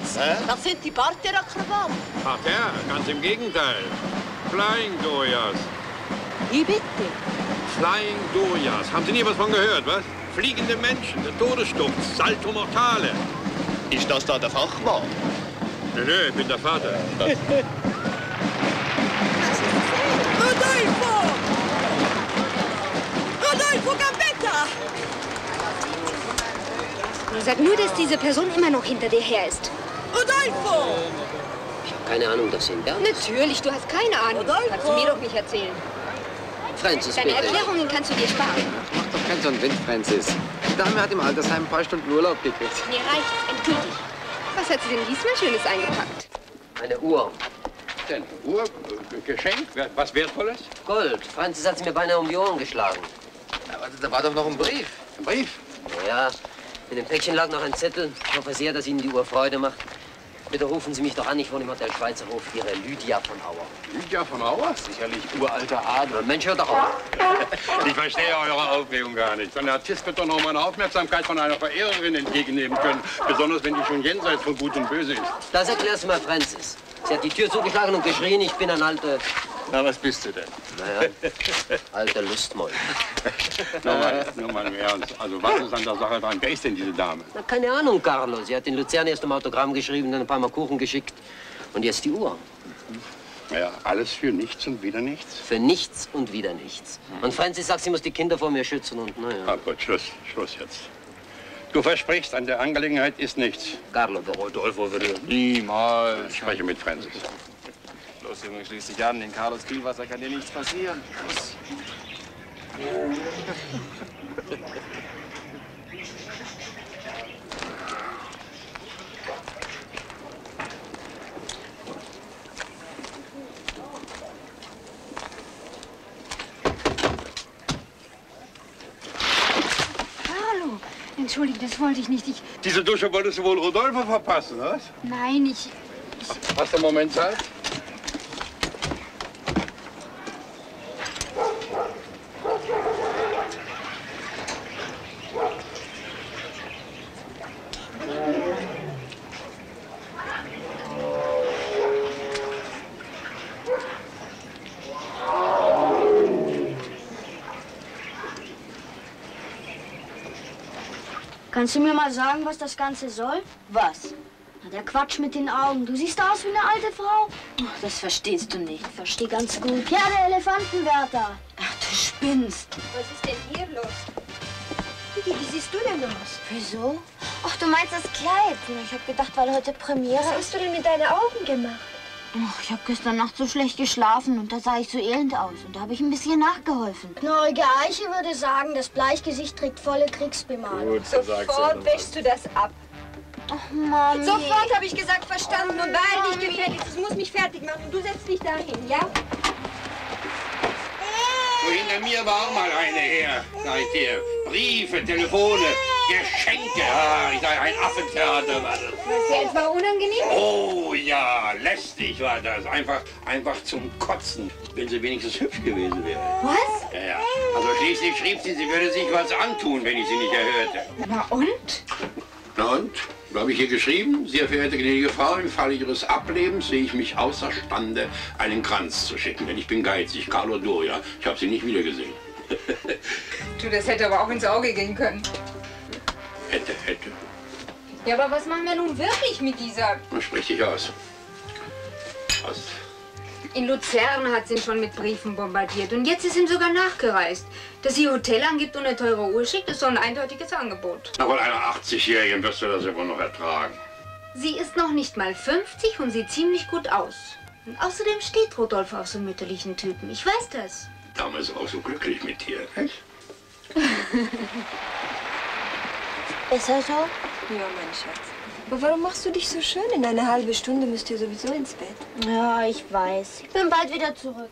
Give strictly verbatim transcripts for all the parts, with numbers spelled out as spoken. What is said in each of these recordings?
Franz. Hä? Das sind die Parterre-Akrobaten. Parterre, ganz im Gegenteil. Flying Dojas. Wie bitte? Flying Dojas. Haben Sie nie was von gehört, was? Fliegende Menschen, der Todessturz, Salto Mortale. Ist das da der Fachmann? Nö, nö, ich bin der Vater. Rodolfo! Rodolfo Gambetta! Sag nur, dass diese Person immer noch hinter dir her ist. Rodolfo! Ich habe keine Ahnung, das sind Bernd. Natürlich, du hast keine Ahnung. Rodolfo! Kannst du mir doch nicht erzählen. Francis, Deine bitte. Erklärungen kannst du dir sparen. Mach doch keinen so einen Wind, Francis. Die Dame hat im Altersheim ein paar Stunden Urlaub gekriegt. Mir reicht's endgültig. Was hat sie denn diesmal Schönes eingepackt? Eine Uhr. Denn Uhr, Geschenk, was Wertvolles? Gold. Francis hat sie mir beinahe um die Ohren geschlagen. Aber da war doch noch ein Brief. Ein Brief? Ja, in dem Päckchen lag noch ein Zettel. Ich hoffe sehr, dass Ihnen die Uhr Freude macht. Bitte rufen Sie mich doch an, ich wohne im Hotel Schweizerhof. Ihre Lydia von Auer. Lydia von Auer? Sicherlich uralter Adel. Mensch, hört doch auf. Ich verstehe eure Aufregung gar nicht. So ein Artist wird doch noch meine Aufmerksamkeit von einer Verehrerin entgegennehmen können. Besonders, wenn die schon jenseits von Gut und Böse ist. Das erklärst du mal Francis. Sie hat die Tür zugeschlagen und geschrien, ich bin ein alter... Na, was bist du denn? Naja, alter Lustmoll. Nur mal, nur mal im Ernst. Also, was ist an der Sache dran? Wer ist denn diese Dame? Na, keine Ahnung, Carlo. Sie hat in Luzern erst um Autogramm geschrieben, dann ein paar Mal Kuchen geschickt. Und jetzt die Uhr. Ja, alles für nichts und wieder nichts. Für nichts und wieder nichts. Und Francis sagt, sie muss die Kinder vor mir schützen und naja. Ah, gut, Schluss, Schluss jetzt. Du versprichst, an der Angelegenheit ist nichts. Carlo, doch. Rodolfo würde niemals. Ich spreche mit Francis. Los, Junge, schließ dich an. In Carlos Kielwasser kann dir nichts passieren. Los. Carlo, entschuldige, das wollte ich nicht. Ich... Diese Dusche wolltest du wohl Rodolfo verpassen, was? Nein, ich... Hast du einen Moment Zeit? Kannst du mir mal sagen, was das Ganze soll? Was? Na, der Quatsch mit den Augen. Du siehst aus wie eine alte Frau. Ach, das verstehst du nicht. Ich verstehe ganz gut. Ja, der Elefantenwärter. Ach, du spinnst. Was ist denn hier los? Wie, wie siehst du denn aus? Wieso? Ach, du meinst das Kleid. Ich hab gedacht, weil heute Premiere Was hast du denn mit deinen Augen gemacht? Ach, ich habe gestern Nacht so schlecht geschlafen und da sah ich so elend aus. Und da habe ich ein bisschen nachgeholfen. Knorrige Eiche würde sagen, das Bleichgesicht trägt volle Kriegsbemalung. Gut, so sagst du. Sofort wäschst du das ab. Ach, Mami. Sofort, habe ich gesagt, verstanden. Und weil nicht gefährlich ist, ich muss mich fertig machen. Und du setzt dich dahin, ja? So, hinter mir war auch mal eine her, sag ich dir. Briefe, Telefone, Geschenke. Ah, ich sag, ein Affentheater war das. War es dir etwa unangenehm? Oh ja, lästig war das. Einfach, einfach zum Kotzen, wenn sie wenigstens hübsch gewesen wäre. Was? Ja, ja. Also schließlich schrieb sie, sie würde sich was antun, wenn ich sie nicht erhörte. Na und? Na und? Da habe ich hier geschrieben, sehr verehrte gnädige Frau, im Falle Ihres Ablebens sehe ich mich außerstande, einen Kranz zu schicken, denn ich bin geizig, Carlo Doria. Ich habe sie nicht wiedergesehen. Du, das hätte aber auch ins Auge gehen können. Hätte, hätte. Ja, aber was machen wir nun wirklich mit dieser? Na, sprich dich aus. Was? In Luzern hat sie ihn schon mit Briefen bombardiert und jetzt ist ihm sogar nachgereist. Dass sie Hotel angibt und eine teure Uhr schickt, ist so ein eindeutiges Angebot. Na, wohl einer achtzigjährigen wirst du das ja wohl noch ertragen. Sie ist noch nicht mal fünfzig und sieht ziemlich gut aus. Und außerdem steht Rodolfo auf so mütterlichen Typen. Ich weiß das. Dame ist auch so glücklich mit dir, echt? Ist er so? Ja, mein Schatz. Aber warum machst du dich so schön? In einer halben Stunde müsst ihr sowieso ins Bett. Ja, ich weiß. Ich bin bald wieder zurück.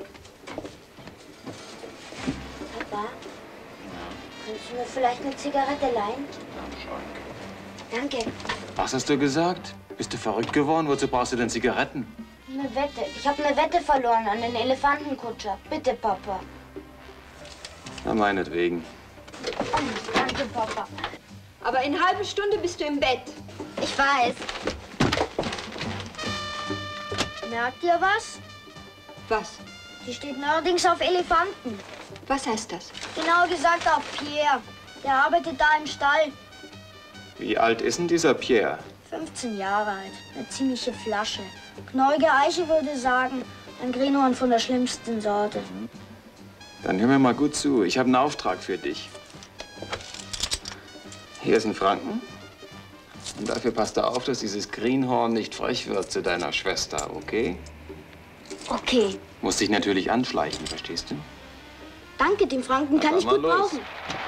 Papa? Kannst du mir vielleicht eine Zigarette leihen? Danke. Was hast du gesagt? Bist du verrückt geworden? Wozu brauchst du denn Zigaretten? Eine Wette. Ich habe eine Wette verloren an den Elefantenkutscher. Bitte, Papa. Na, meinetwegen. Oh, danke, Papa. Aber in halbe Stunde bist du im Bett. Ich weiß. Merkt ihr was? Was? Die steht neuerdings auf Elefanten. Was heißt das? Genau gesagt auf Pierre. Der arbeitet da im Stall. Wie alt ist denn dieser Pierre? fünfzehn Jahre alt. Eine ziemliche Flasche. Knorrige Eiche würde sagen, ein Greenhorn von der schlimmsten Sorte. Dann hör mir mal gut zu. Ich habe einen Auftrag für dich. Hier ist ein Franken. Und dafür passt du auf, dass dieses Greenhorn nicht frech wird zu deiner Schwester, okay? Okay. Musst dich natürlich anschleichen, verstehst du? Danke, den Franken kann Na, ich mal gut los. brauchen.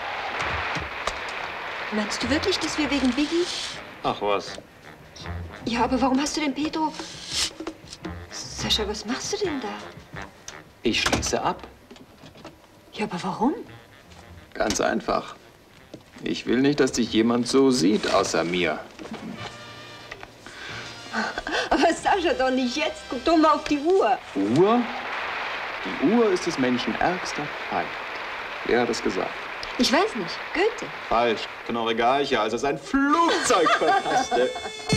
Meinst du wirklich, dass wir wegen Biggie? Ach was. Ja, aber warum hast du denn Pedro... Sascha, was machst du denn da? Ich schließe ab. Ja, aber warum? Ganz einfach. Ich will nicht, dass dich jemand so sieht, außer mir. Aber Sascha, doch nicht jetzt. Guck doch mal auf die Uhr. Uhr? Die Uhr ist des Menschen ärgster Feind. Wer hat es gesagt? Ich weiß nicht. Goethe. Falsch. Knorrige Eiche, als er sein Flugzeug verpasste.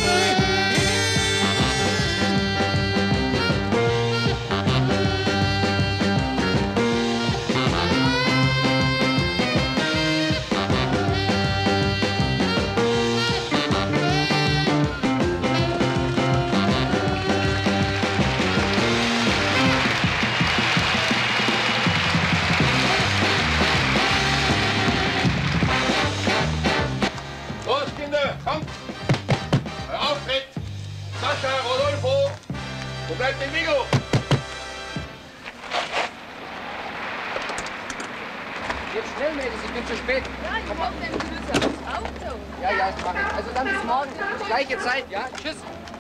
Los, Kinder, kommt! Euer Auftritt! Sascha, Rodolfo! Wo bleibt denn Vigo? Jetzt schnell, Mädels, ich bin zu spät. Ja, ich brauche den Schlüssel aufs Auto. Ja, ja, ich mache es. Also dann bis morgen. Gleiche Zeit, ja? Tschüss.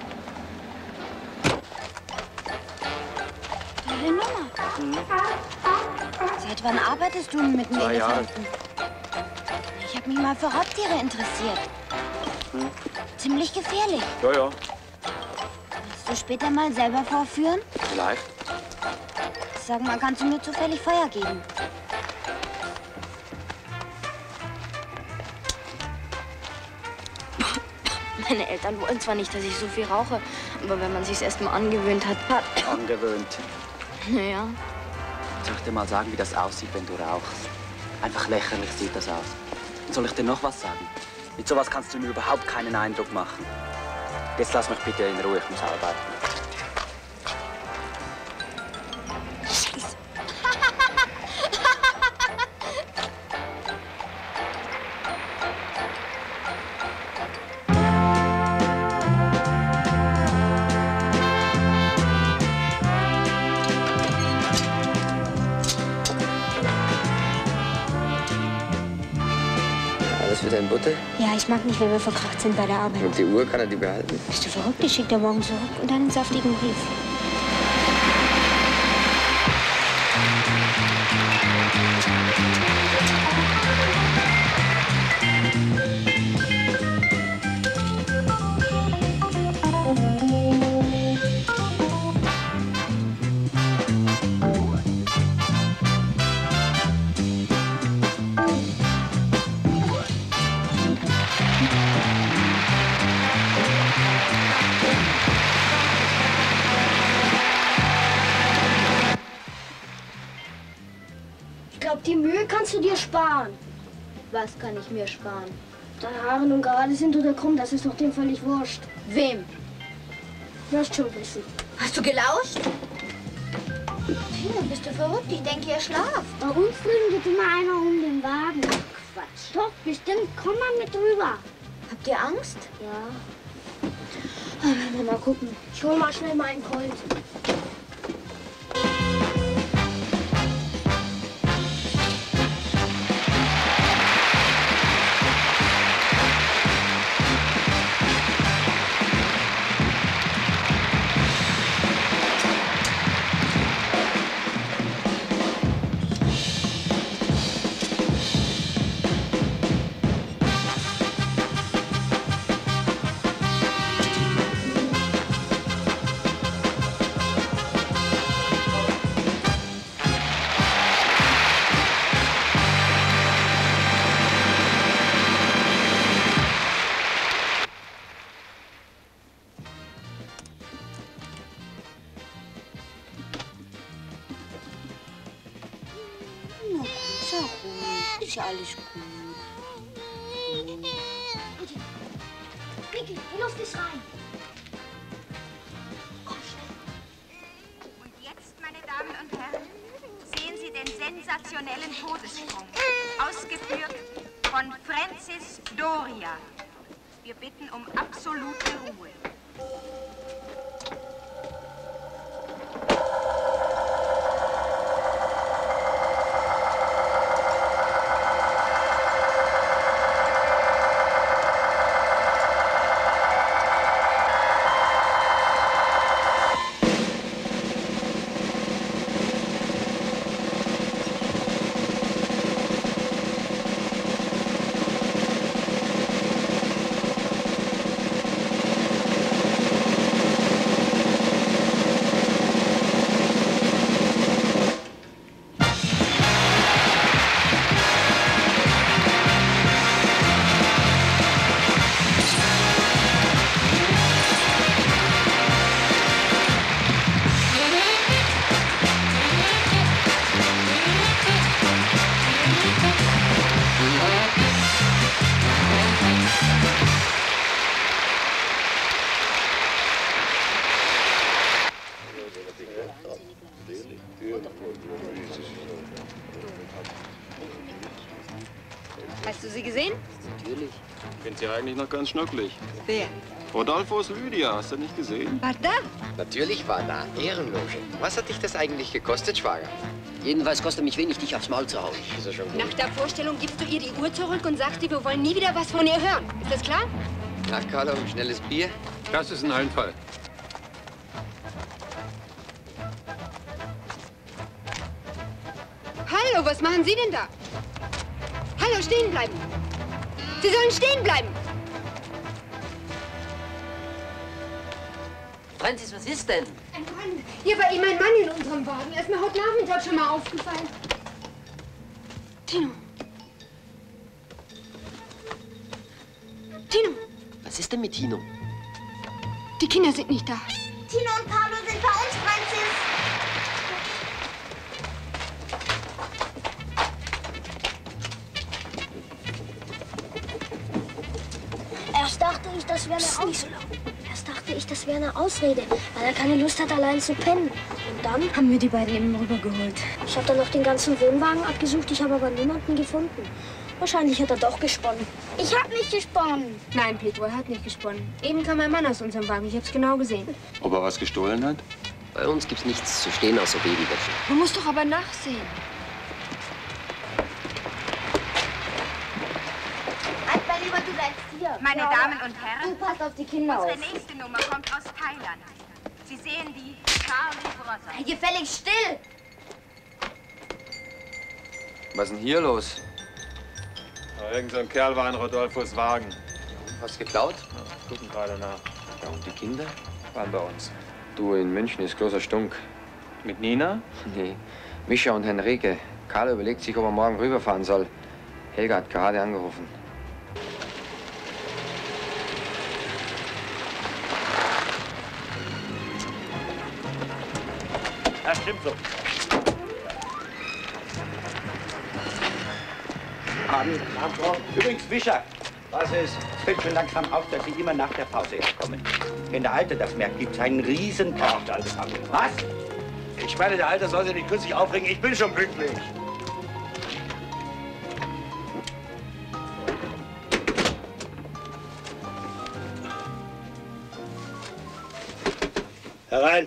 Tolle Nummer. Seit wann arbeitest du mit den Zwei Jahre. Elefanten? Ich habe mich mal für Raubtiere interessiert. Ziemlich gefährlich. Ja, ja, Willst du später mal selber vorführen? vielleicht. Sag mal, kannst du mir zufällig Feuer geben? Meine Eltern wollen zwar nicht, dass ich so viel rauche, aber wenn man sich's erst mal angewöhnt hat, hat... Angewöhnt. Naja. Soll ich dir mal sagen, wie das aussieht, wenn du rauchst? Einfach lächerlich sieht das aus. Und soll ich dir noch was sagen? Mit sowas kannst du mir überhaupt keinen Eindruck machen. Jetzt lass mich bitte in Ruhe, ich muss arbeiten. Alles wieder in Butter? Ja, ich mag nicht, wenn wir verkracht sind bei der Arbeit. Und die Uhr kann er die behalten? Bist du verrückt? Ich schick dir morgen zurück und einen saftigen Brief. Ich glaube, die Mühe kannst du dir sparen. Was kann ich mir sparen? Deine Haare nun gerade sind oder krumm, das ist doch dem völlig wurscht. Wem? Wirst schon wissen. Hast du gelauscht? Tina, bist du verrückt? Ich denke, ihr schlaft. Bei uns drüben geht immer einer um den Wagen. Quatsch. Doch, bestimmt. Komm mal mit rüber. Habt ihr Angst? Ja. Ah, mal gucken. Ich hol mal schnell meinen Colt. ist alles gut. Niki, die Luft ist rein. Und jetzt, meine Damen und Herren, sehen Sie den sensationellen Todessprung, ausgeführt von Francis Doria. Wir bitten um absolute Ruhe. Hast du sie gesehen? Natürlich. Ich finde sie eigentlich noch ganz schnucklig. Wer? Rodolphos Lydia, hast du nicht gesehen? War da? Natürlich war da. Ehrenloge. Was hat dich das eigentlich gekostet, Schwager? Jedenfalls kostet mich wenig, dich aufs Maul zu hauen. Ist ja schon gut. Nach der Vorstellung gibst du ihr die Uhr zurück und sagst ihr, wir wollen nie wieder was von ihr hören. Ist das klar? Na, Carlo, ein schnelles Bier? Das ist ein Einfall. Hallo, was machen Sie denn da? Hallo, stehen bleiben. Sie sollen stehen bleiben. Francis, was ist denn? Ein Mann. Hier war eben ein Mann in unserem Wagen. Er ist mir heute Nachmittag schon mal aufgefallen. Tino. Tino. Was ist denn mit Tino? Die Kinder sind nicht da. Tino und Carlo sind bei uns, Francis. Erst dachte ich, das wäre eine Ausrede. Erst dachte ich, das wäre eine Ausrede, weil er keine Lust hat, allein zu pennen. Und dann haben wir die beiden eben rübergeholt. Ich habe dann noch den ganzen Wohnwagen abgesucht. Ich habe aber niemanden gefunden. Wahrscheinlich hat er doch gesponnen. Ich habe nicht gesponnen. Nein, Pedro, er hat nicht gesponnen. Eben kam ein Mann aus unserem Wagen. Ich habe es genau gesehen. Ob er was gestohlen hat? Bei uns gibt's nichts zu stehen außer Babywäsche. Man muss doch aber nachsehen. Halt mal lieber, du bleibst hier. Meine Ja, Damen und Herren, Du passt auf die Kinder auf. unsere nächste Nummer kommt aus Thailand. Sie sehen die Charlie Brothers. Gefälligst still. Was ist denn hier los? Na, irgend so ein Kerl war in Rodolphos Wagen. Was geklaut? Ja, gucken gerade nach. Ja, und die Kinder? Waren bei uns. Du, in München ist großer Stunk. Mit Nina? Nee, Mischa und Henrike. Carlo überlegt sich, ob er morgen rüberfahren soll. Helga hat gerade angerufen. Das stimmt so. Abend, Abend. Übrigens, Wischer, was ist? Es fällt schon langsam auf, dass Sie immer nach der Pause herkommen. Wenn der Alte das merkt, gibt's einen riesen Ach, der Alte Was? Ich meine, der Alte soll sich nicht künstlich aufregen. Ich bin schon pünktlich. Herein.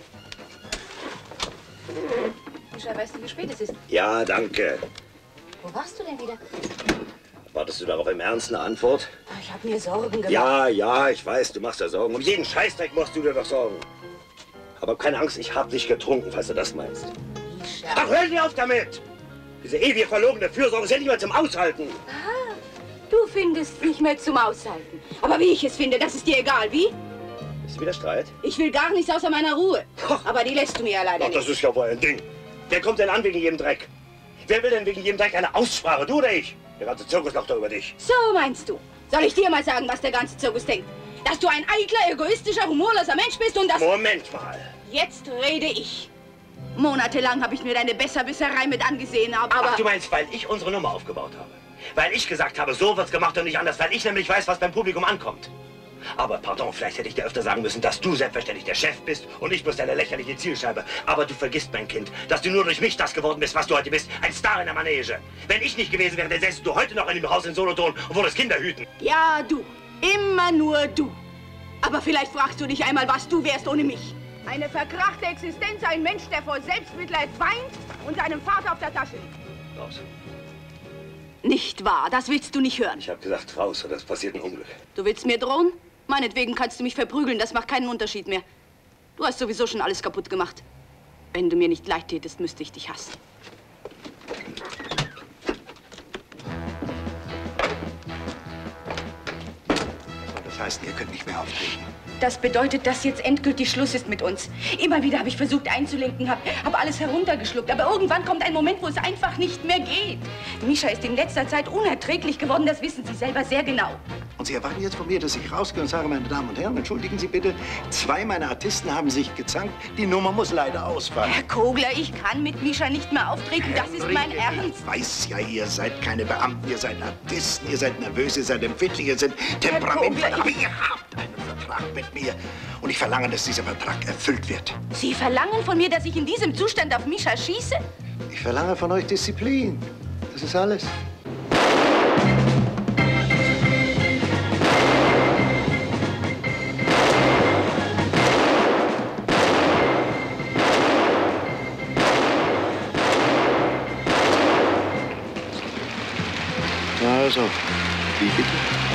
Mischa, weißt du, wie spät es ist? Ja, danke. Wo warst du denn wieder? Wartest du darauf im Ernst eine Antwort? Ich habe mir Sorgen gemacht. Ja, ja, ich weiß, du machst dir Sorgen. Um jeden Scheißdreck machst du dir doch Sorgen. Aber keine Angst, ich hab nicht getrunken, falls du das meinst. Mischa. Ach, hör nicht auf damit! Diese ewige verlogene Fürsorge ist ja nicht mehr zum Aushalten. Ah, du findest nicht mehr zum Aushalten. Aber wie ich es finde, das ist dir egal, wie? Ist wieder Streit? Ich will gar nichts außer meiner Ruhe. Aber die lässt du mir ja leider Ach, das nicht. ist ja wohl ein Ding. Wer kommt denn an wegen jedem Dreck? Wer will denn wegen jedem Dreck eine Aussprache? Du oder ich? Der ganze Zirkus lacht doch über dich. So meinst du. Soll ich dir mal sagen, was der ganze Zirkus denkt? Dass du ein eitler, egoistischer, humorloser Mensch bist und dass... Moment mal. Jetzt rede ich. Monatelang habe ich mir deine Besserwisserei mit angesehen, aber... Ach, du meinst, weil ich unsere Nummer aufgebaut habe? Weil ich gesagt habe, so wird's gemacht und nicht anders. Weil ich nämlich weiß, was beim Publikum ankommt. Aber, pardon, vielleicht hätte ich dir öfter sagen müssen, dass du selbstverständlich der Chef bist und ich bloß deine lächerliche Zielscheibe. Aber du vergisst, mein Kind, dass du nur durch mich das geworden bist, was du heute bist. Ein Star in der Manege. Wenn ich nicht gewesen wäre, dann säßest du heute noch in dem Haus in Solothurn und würdest Kinder hüten. Ja, du. Immer nur du. Aber vielleicht fragst du dich einmal, was du wärst ohne mich. Eine verkrachte Existenz, ein Mensch, der vor Selbstmitleid weint und seinem Vater auf der Tasche liegt. Raus. Nicht wahr, das willst du nicht hören. Ich habe gesagt, raus, oder es passiert ein Unglück. Du willst mir drohen? Meinetwegen kannst du mich verprügeln, das macht keinen Unterschied mehr. Du hast sowieso schon alles kaputt gemacht. Wenn du mir nicht leid tätest, müsste ich dich hassen. Das heißt, ihr könnt nicht mehr auftreten. Das bedeutet, dass jetzt endgültig Schluss ist mit uns. Immer wieder habe ich versucht einzulenken, habe hab alles heruntergeschluckt. Aber irgendwann kommt ein Moment, wo es einfach nicht mehr geht. Mischa ist in letzter Zeit unerträglich geworden, das wissen Sie selber sehr genau. Und Sie erwarten jetzt von mir, dass ich rausgehe und sage, meine Damen und Herren, entschuldigen Sie bitte, zwei meiner Artisten haben sich gezankt, die Nummer muss leider ausfallen. Herr Kogler, ich kann mit Mischa nicht mehr auftreten, das ist mein Ernst. Ich weiß ja, ihr seid keine Beamten, ihr seid Artisten, ihr seid nervös, ihr seid empfindlich, ihr seid temperamentvoll. Aber ihr habt einen Vertrag mit mir und ich verlange, dass dieser Vertrag erfüllt wird. Sie verlangen von mir, dass ich in diesem Zustand auf Mischa schieße? Ich verlange von euch Disziplin. Das ist alles. Also, wie bitte?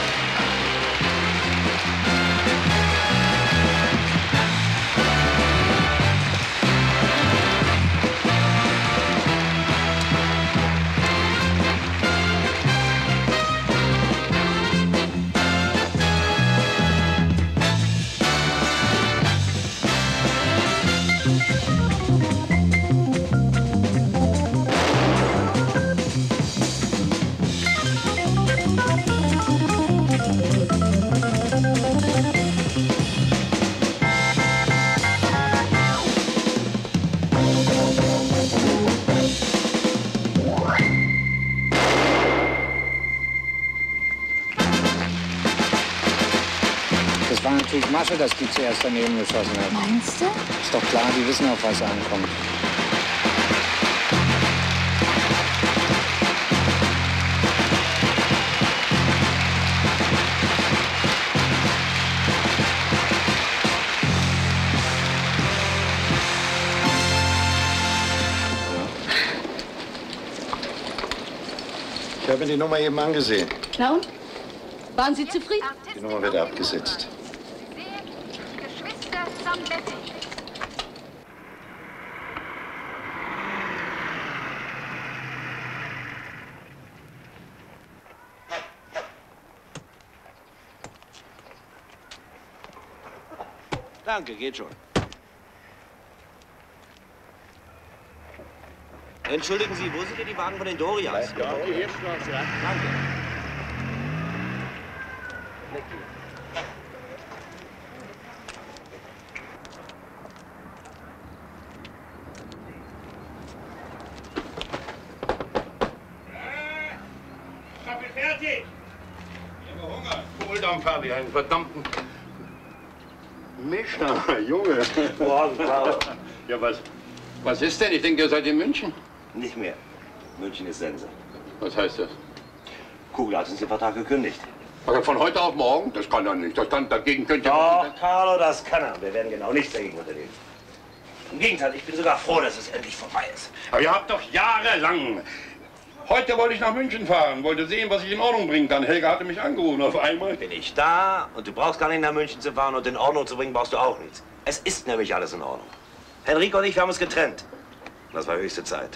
Das war natürlich Masche, dass die zuerst daneben geschossen hat. Meinst du? Ist doch klar, die wissen, auf was ankommt. Ich habe mir die Nummer eben angesehen. Na und? Waren Sie zufrieden? Die Nummer wird abgesetzt. Geschwister Zambetti. Danke, geht schon. Entschuldigen Sie, wo sind denn die Wagen von den Dorians? Ja, die Hirschstraße. Danke. Fertig! Ich habe Hunger. Kohldampf habe ich, einen verdammten. Mischa, Junge. Morgen, Paul. Ja, was, was ist denn? Ich denke, ihr seid in München. Nicht mehr. München ist Sense. Was heißt das? Kugler hat uns den Vertrag gekündigt. Aber von heute auf morgen? Das kann er nicht. Das stand dagegen könnt ihr... Doch, Carlo, das kann er. Wir werden genau nichts dagegen unternehmen. Im Gegenteil, ich bin sogar froh, dass es endlich vorbei ist. Aber ihr habt doch jahrelang... Heute wollte ich nach München fahren, wollte sehen, was ich in Ordnung bringen kann. Helga hatte mich angerufen auf einmal. Bin ich da und du brauchst gar nicht nach München zu fahren und in Ordnung zu bringen brauchst du auch nichts. Es ist nämlich alles in Ordnung. Henrico und ich, wir haben uns getrennt. Das war höchste Zeit.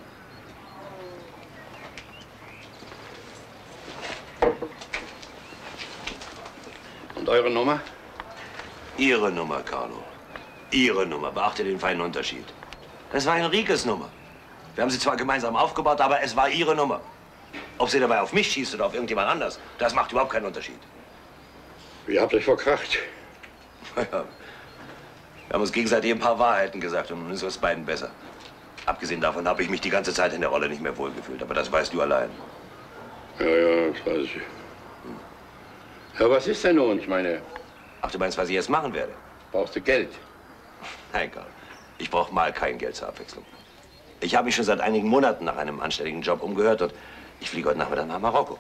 Und eure Nummer? Ihre Nummer, Carlo. Ihre Nummer. Beachte den feinen Unterschied. Das war Henriques Nummer. Wir haben sie zwar gemeinsam aufgebaut, aber es war ihre Nummer. Ob sie dabei auf mich schießt oder auf irgendjemand anders, das macht überhaupt keinen Unterschied. Ihr habt euch verkracht. Ja. Wir haben uns gegenseitig ein paar Wahrheiten gesagt und nun ist es beiden besser. Abgesehen davon habe ich mich die ganze Zeit in der Rolle nicht mehr wohlgefühlt, aber das weißt du allein. Ja, ja, das weiß ich. Ja, was ist denn nun? Ich meine... Ach, du meinst, was ich jetzt machen werde? Brauchst du Geld? Nein, Karl. Ich brauche mal kein Geld zur Abwechslung. Ich habe mich schon seit einigen Monaten nach einem anständigen Job umgehört und ich fliege heute Nachmittag nach Marokko.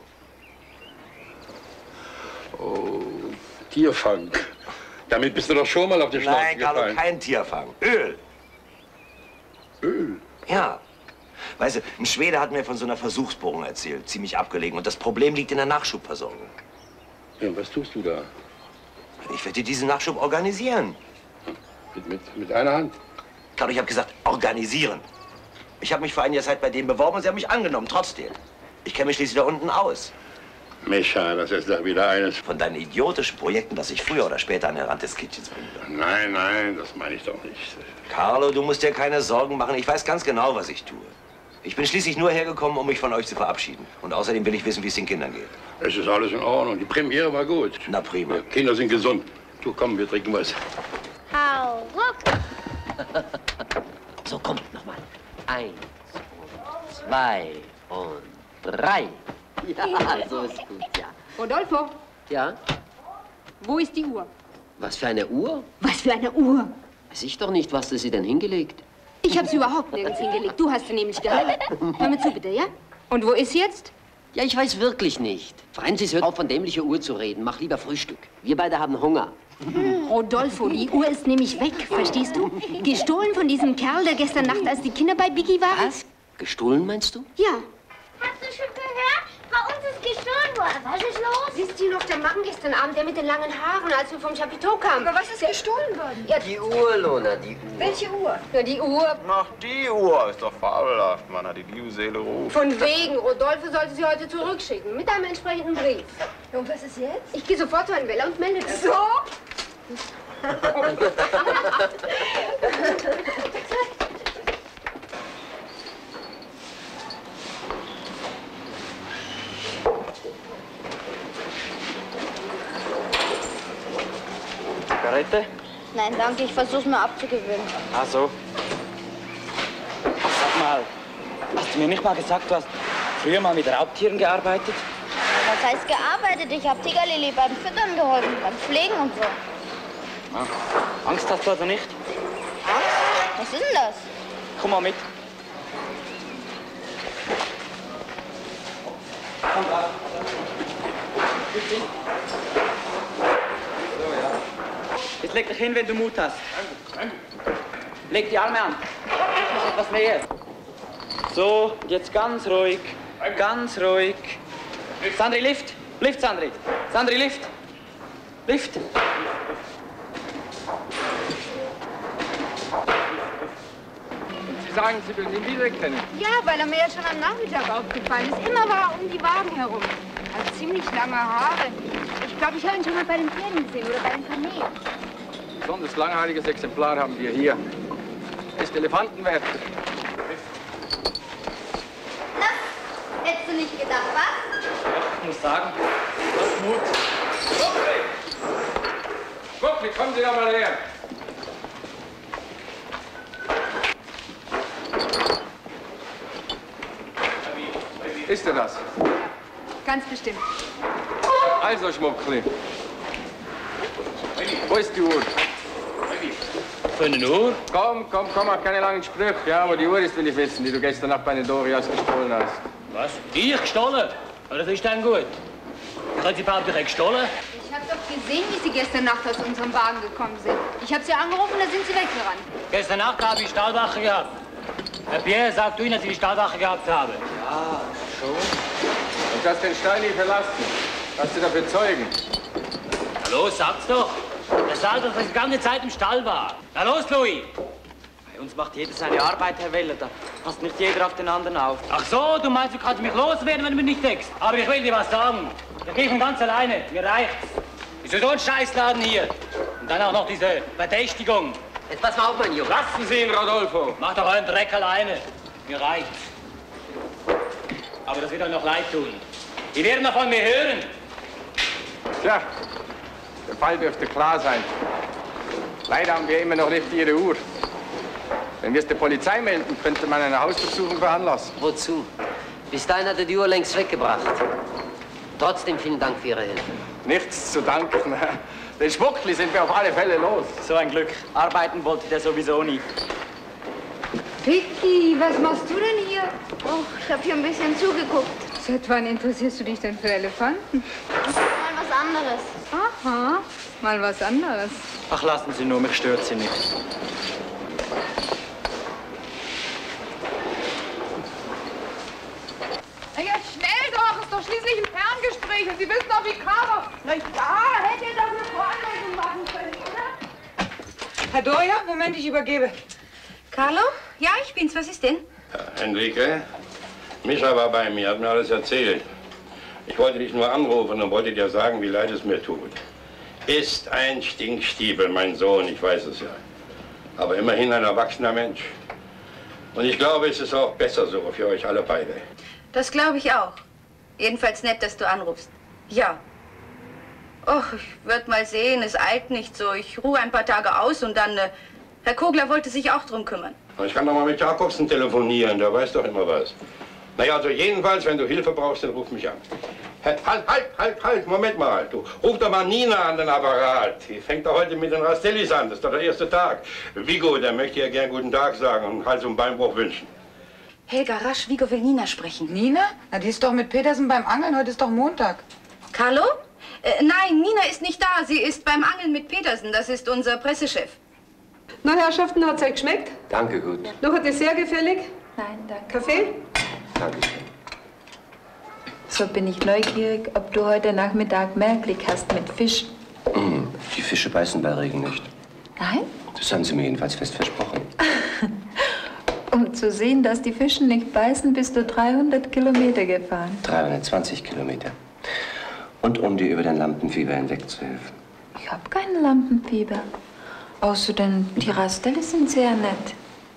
Oh, Tierfang. Damit bist du doch schon mal auf die Schnauze Nein, Carlo, gefallen. kein Tierfang. Öl. Öl? Ja. Weißt du, ein Schwede hat mir von so einer Versuchsbohrung erzählt, ziemlich abgelegen. Und das Problem liegt in der Nachschubversorgung. Ja, was tust du da? Ich werde dir diesen Nachschub organisieren. Mit, mit, mit einer Hand? Carlo, ich habe gesagt, organisieren. Ich habe mich vor einiger Zeit bei denen beworben und sie haben mich angenommen, trotzdem. Ich kenne mich schließlich da unten aus. Micha, das ist doch wieder eines... Von deinen idiotischen Projekten, dass ich früher oder später an den Rand des Kitchens bringen will. Nein, nein, das meine ich doch nicht. Carlo, du musst dir keine Sorgen machen. Ich weiß ganz genau, was ich tue. Ich bin schließlich nur hergekommen, um mich von euch zu verabschieden. Und außerdem will ich wissen, wie es den Kindern geht. Es ist alles in Ordnung. Die Premiere war gut. Na prima. Die Kinder sind gesund. Du, komm, wir trinken was. Hau ruck. So, komm, nochmal. Eins, zwei und drei. Ja, so ist gut, ja. Rodolfo, Ja? wo ist die Uhr? Was für eine Uhr? Was für eine Uhr? Weiß ich doch nicht, was hast du sie denn hingelegt? Ich habe sie überhaupt nirgends hingelegt. Du hast sie nämlich gehalten. Hör mir zu, bitte, ja? Und wo ist sie jetzt? Ja, ich weiß wirklich nicht. Francis, hör auf, von dämlicher Uhr zu reden. Mach lieber Frühstück. Wir beide haben Hunger. Rodolfo, die Uhr ist nämlich weg, verstehst du? Gestohlen von diesem Kerl, der gestern Nacht, als die Kinder bei Biggie waren. Was? Gestohlen, meinst du? Ja. Hast du schon gehört? Bei uns ist gestohlen worden. Was ist los? Siehst du noch der Mann gestern Abend, der mit den langen Haaren, als wir vom Chapiteau kamen? Aber was ist gestohlen worden? Ja, Die Uhr, Lona, die Uhr. Welche Uhr? ja, die Uhr. Ach, die Uhr ist doch fabelhaft, Mann. Hat die liebe Seele ruft. Von wegen. Rodolfo sollte sie heute zurückschicken. Mit einem entsprechenden Brief. Und was ist jetzt? Ich gehe sofort zu Herrn Weller und melde das. So? Zigarette? Nein, danke, ich versuch's mir abzugewöhnen. Ach so. Sag mal, hast du mir nicht mal gesagt, du hast früher mal mit Raubtieren gearbeitet? Was heißt gearbeitet? Ich hab Tigerlili beim Füttern geholfen, beim Pflegen und so. Ah, Angst hast du also nicht? Angst? Was ist denn das? Komm mal mit. Komm da. Jetzt leg dich hin, wenn du Mut hast. Leg die Arme an. Ich muss etwas näher. So, jetzt ganz ruhig. Ganz ruhig. Sandri, Lift. Lift, Sandri. Sandri, Lift. Lift. Sie sagen, Sie will ihn wiedererkennen. Ja, weil er mir ja schon am Nachmittag aufgefallen ist. Immer war er um die Wagen herum. Hat ziemlich lange Haare. Ich glaube, ich habe ihn schon mal bei den Pferden gesehen oder bei den Kamelen. Besonders langhaariges Exemplar haben wir hier. Er ist Elefantenwärter. Na, hättest du nicht gedacht, was? Ich muss sagen, du hast Mut. Guck, kommen Sie da mal her. Ist er das? Ganz bestimmt. Also, Schmuckli. Wo ist die Uhr? Für eine Uhr? Komm, komm, komm, mach keine langen Sprüche. Ja, aber die Uhr ist, will ich wissen, die du gestern Nacht bei den Dorias gestohlen hast. Was? Ich gestohlen? Ja, das ist dann gut. Hat sie behauptet, ich habe gestohlen? Ich habe doch gesehen, wie Sie gestern Nacht aus unserem Wagen gekommen sind. Ich habe Sie angerufen, da sind Sie weggerannt. Gestern Nacht habe ich Stahlwache gehabt. Herr Pierre sagt Ihnen, dass ich die Stahlwache gehabt habe. Ja, schon. Und das den Stein nie verlassen. Hast du dafür Zeugen? Na los, sag's doch. Er sagt doch, dass ich die ganze Zeit im Stall war. Na los, Louis. Bei uns macht jeder seine Arbeit, Herr Weller. Da passt nicht jeder auf den anderen auf. Ach so, du meinst, du kannst mich loswerden, wenn du mir nicht deckst. Aber ich will dir was sagen. Ich gehe von ganz alleine. Mir reicht's. Ist so ein Scheißladen hier. Und dann auch noch diese Verdächtigung. Jetzt pass mal auf, mein Junge. Lassen Sie ihn, Rodolfo. Mach doch euren Dreck alleine. Mir reicht's. Aber das wird euch noch leid tun. Die werden noch von mir hören. Tja, der Fall dürfte klar sein. Leider haben wir immer noch nicht Ihre Uhr. Wenn wir es der Polizei melden, könnte man eine Hausdurchsuchung veranlassen. Wozu? Bis dahin hat er die Uhr längst weggebracht. Trotzdem vielen Dank für Ihre Hilfe. Nichts zu danken. Den Schmuckli sind wir auf alle Fälle los. So ein Glück. Arbeiten wollte der sowieso nie. Vicky, was machst du denn hier? Oh, ich habe hier ein bisschen zugeguckt. Seit wann interessierst du dich denn für Elefanten? Mal was anderes. Aha, mal was anderes. Ach, lassen Sie nur, mich stört sie nicht. Na jetzt schnell doch, ist doch schließlich ein Ferngespräch und Sie wissen doch, wie Carlo... Na ja, hätte er doch eine Voranmeldung machen können, oder? Herr Doria, Moment, ich übergebe. Carlo? Ja, ich bin's. Was ist denn? Ja, Enrique, Mischa war bei mir, hat mir alles erzählt. Ich wollte dich nur anrufen und wollte dir sagen, wie leid es mir tut. Ist ein Stinkstiefel, mein Sohn, ich weiß es ja. Aber immerhin ein erwachsener Mensch. Und ich glaube, es ist auch besser so für euch alle beide. Das glaube ich auch. Jedenfalls nett, dass du anrufst. Ja. Och, ich werd mal sehen, es eilt nicht so. Ich ruhe ein paar Tage aus und dann... Äh, Herr Kogler wollte sich auch drum kümmern. Ich kann doch mal mit Jakobsen telefonieren, der weiß doch immer was. Naja, also jedenfalls, wenn du Hilfe brauchst, dann ruf mich an. Halt, halt, halt, halt, Moment mal. Du ruf doch mal Nina an den Apparat. Die fängt doch heute mit den Rastellis an, das ist doch der erste Tag. Vigo, der möchte ihr gern guten Tag sagen und Hals- und Beinbruch wünschen. Helga, rasch, Vigo will Nina sprechen. Nina? Na, die ist doch mit Petersen beim Angeln, heute ist doch Montag. Carlo? Äh, nein, Nina ist nicht da. Sie ist beim Angeln mit Petersen. Das ist unser Pressechef. Na, Herrschaften, hat's euch geschmeckt? Danke, gut. Noch ein Dessert gefällig? Nein, danke. Kaffee? Dankeschön. So bin ich neugierig, ob du heute Nachmittag mehr Glück hast mit Fisch. Mm, die Fische beißen bei Regen nicht. Nein? Das haben sie mir jedenfalls fest versprochen. Um zu sehen, dass die Fische nicht beißen, bist du dreihundert Kilometer gefahren. dreihundertzwanzig Kilometer. Und um dir über dein Lampenfieber hinwegzuhelfen. Ich habe kein Lampenfieber. Außerdem, die Rastellis sind sehr nett.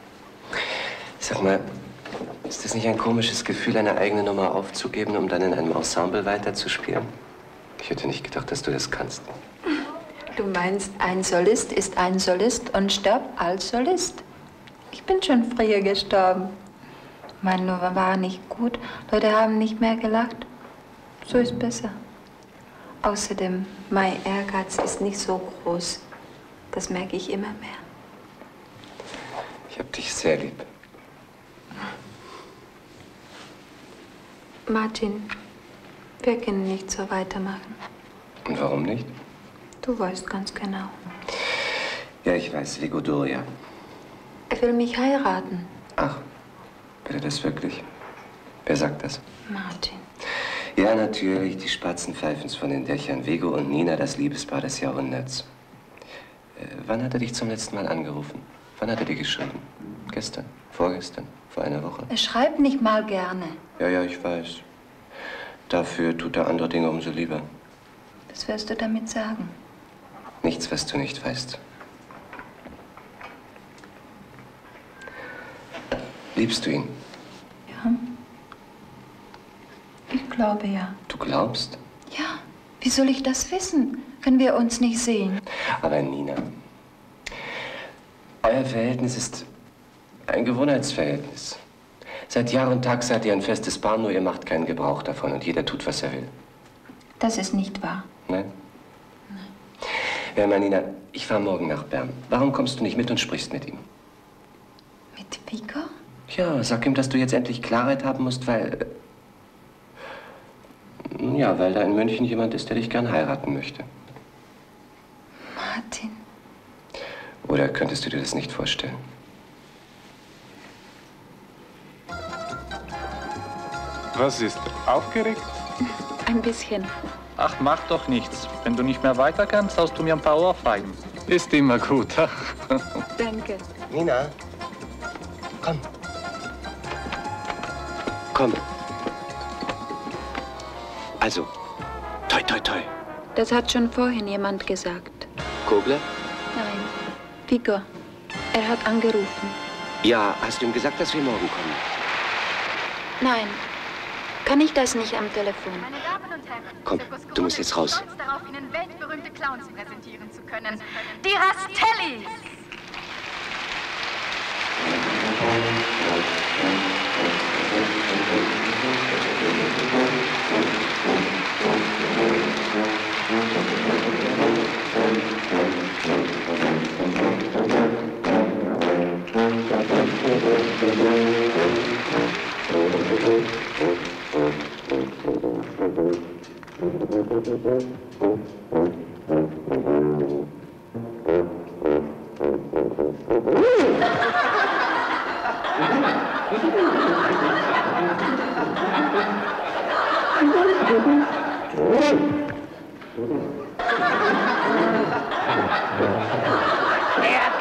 Sag mal, ist das nicht ein komisches Gefühl, eine eigene Nummer aufzugeben, um dann in einem Ensemble weiterzuspielen? Ich hätte nicht gedacht, dass du das kannst. Du meinst, ein Solist ist ein Solist und stirbt als Solist. Ich bin schon früher gestorben. Meine Nummer war nicht gut, Leute haben nicht mehr gelacht. So ist besser. Außerdem, mein Ehrgeiz ist nicht so groß. Das merke ich immer mehr. Ich hab dich sehr lieb. Martin, wir können nicht so weitermachen. Und warum nicht? Du weißt ganz genau. Ja, ich weiß, Vigo Doria. Er will mich heiraten. Ach, will er das wirklich? Wer sagt das? Martin. Ja, natürlich, die Spatzen pfeifen's von den Dächern. Vigo und Nina, das Liebespaar des Jahrhunderts. Äh, wann hat er dich zum letzten Mal angerufen? Wann hat er dir geschrieben? Gestern? Vorgestern? Vor einer Woche? Er schreibt nicht mal gerne. Ja, ja, ich weiß. Dafür tut er andere Dinge umso lieber. Was wirst du damit sagen? Nichts, was du nicht weißt. Liebst du ihn? Ja. Ich glaube ja. Du glaubst? Ja. Wie soll ich das wissen, wenn wir uns nicht sehen? Aber Nina, euer Verhältnis ist ein Gewohnheitsverhältnis. Seit Jahr und Tag seid ihr ein festes Paar, nur ihr macht keinen Gebrauch davon und jeder tut, was er will. Das ist nicht wahr. Nein? Nein. Ja, meine Nina, ich fahre morgen nach Bern. Warum kommst du nicht mit und sprichst mit ihm? Mit Vigo? Ja, sag ihm, dass du jetzt endlich Klarheit haben musst, weil... Ja, weil da in München jemand ist, der dich gern heiraten möchte. Martin. Oder könntest du dir das nicht vorstellen? Was ist? Aufgeregt? Ein bisschen. Ach, mach doch nichts. Wenn du nicht mehr weiter kannst, haust du mir ein paar Ohrfeigen. Ist immer gut. Danke. Nina, komm. Komm. Also, toi, toi, toi. Das hat schon vorhin jemand gesagt. Kogler? Nein, Vigo. Er hat angerufen. Ja, hast du ihm gesagt, dass wir morgen kommen? Nein. Kann ich das nicht am Telefon? Meine Damen und Herren, Komm, du musst jetzt raus. stolz darauf, Ihnen weltberühmte Clowns präsentieren zu können. Die Rastellis!